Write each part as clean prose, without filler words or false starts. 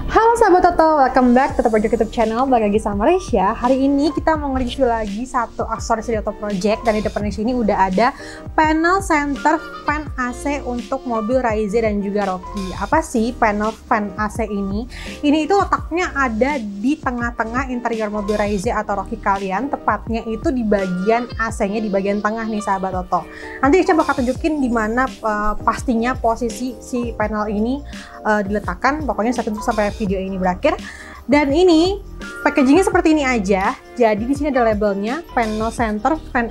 Halo sahabat Toto, welcome back to Project YouTube channel. Balik lagi sama Resya. Hari ini kita mau nge-review lagi satu aksesoris dari Auto Project. Dan di depan di sini udah ada panel center fan AC untuk mobil Raize dan juga Rocky. Apa sih panel fan AC ini? Ini itu letaknya ada di tengah-tengah interior mobil Raize atau Rocky kalian. Tepatnya itu di bagian AC-nya, di bagian tengah nih sahabat Toto. Nanti Resya bakal tunjukin di mana pastinya posisi si panel ini diletakkan. Pokoknya saya tunggu sampai video ini berakhir. Dan ini packagingnya seperti ini aja. Jadi di sini ada labelnya panel center fan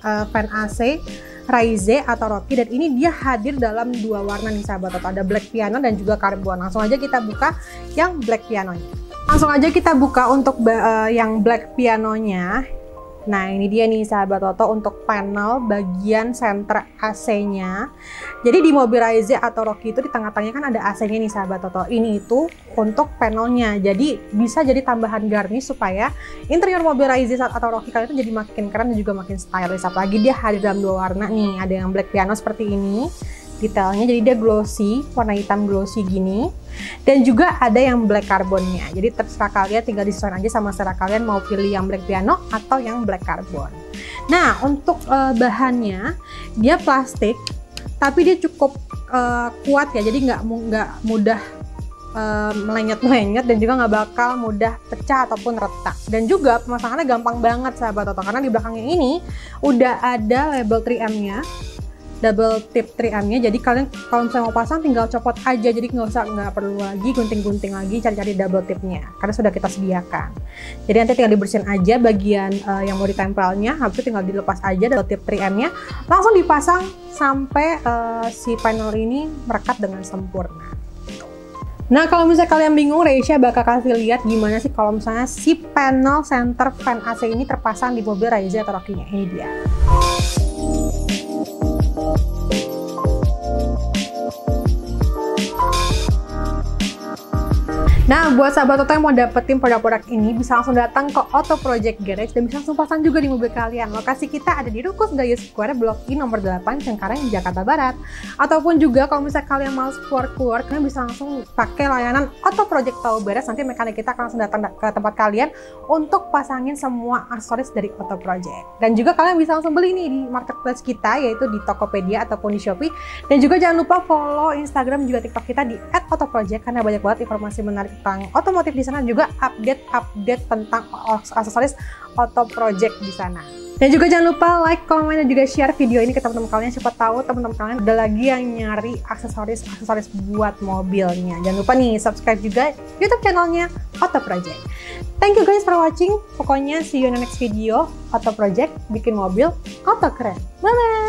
AC Raize atau Rocky, dan ini dia hadir dalam dua warna nih sahabat Toto. Ada black piano dan juga karbon. Langsung aja kita buka yang black pianonya. Langsung aja kita buka untuk yang black pianonya. Nah ini dia nih sahabat Toto untuk panel bagian center AC-nya. Jadi di mobil Raize atau Rocky itu di tengah-tengahnya kan ada AC-nya nih sahabat Toto. Ini itu untuk panelnya. Jadi bisa jadi tambahan garnish supaya interior mobil Raize atau Rocky kalian itu jadi makin keren dan juga makin stylish. Apalagi dia hadir dalam dua warna nih. Ada yang black piano seperti ini detailnya, jadi dia glossy, warna hitam glossy gini. Dan juga ada yang black carbonnya. Jadi terserah kalian, tinggal disesuaikan aja sama selera kalian mau pilih yang black piano atau yang black carbon. Nah untuk bahannya dia plastik, tapi dia cukup kuat ya, jadi nggak mudah melenyet-melenyet dan juga nggak bakal mudah pecah ataupun retak. Dan juga pemasangannya gampang banget sahabat Toto, karena di belakangnya ini udah ada label 3M-nya, double tip 3M-nya. Jadi kalian kalau misalnya mau pasang tinggal copot aja, jadi nggak perlu lagi gunting-gunting lagi cari-cari double tipnya karena sudah kita sediakan. Jadi nanti tinggal dibersihin aja bagian yang mau ditempelnya, habis itu tinggal dilepas aja double tip 3M-nya, langsung dipasang sampai si panel ini merekat dengan sempurna. Nah kalau misalnya kalian bingung, Resya bakal kasih lihat gimana sih kalau misalnya si panel center fan AC ini terpasang di mobil Raize atau Rocky-nya. Ini dia. Nah, buat sahabat Toto yang mau dapetin produk-produk ini, bisa langsung datang ke Auto Project Garage dan bisa langsung pasang juga di mobil kalian. Lokasi kita ada di Ruko Sedayu Square, Blok I nomor 8, Cengkareng, Jakarta Barat. Ataupun juga kalau misalnya kalian mau keluar, kalian bisa langsung pakai layanan Auto Project Tahu Beres. Nanti mekanik kita akan langsung datang ke tempat kalian untuk pasangin semua aksesoris dari Auto Project. Dan juga kalian bisa langsung beli nih di marketplace kita, yaitu di Tokopedia ataupun di Shopee. Dan juga jangan lupa follow Instagram juga TikTok kita di @autoproject, karena banyak banget informasi menarik tentang otomotif di sana, juga update tentang aksesoris Auto Project di sana. Dan juga jangan lupa like, komen, dan juga share video ini ke teman-teman kalian. Siapa tahu teman-teman kalian ada lagi yang nyari aksesoris buat mobilnya. Jangan lupa nih subscribe juga YouTube channelnya Auto Project. Thank you guys for watching. Pokoknya see you in the next video. Auto Project bikin mobil auto keren. Bye bye.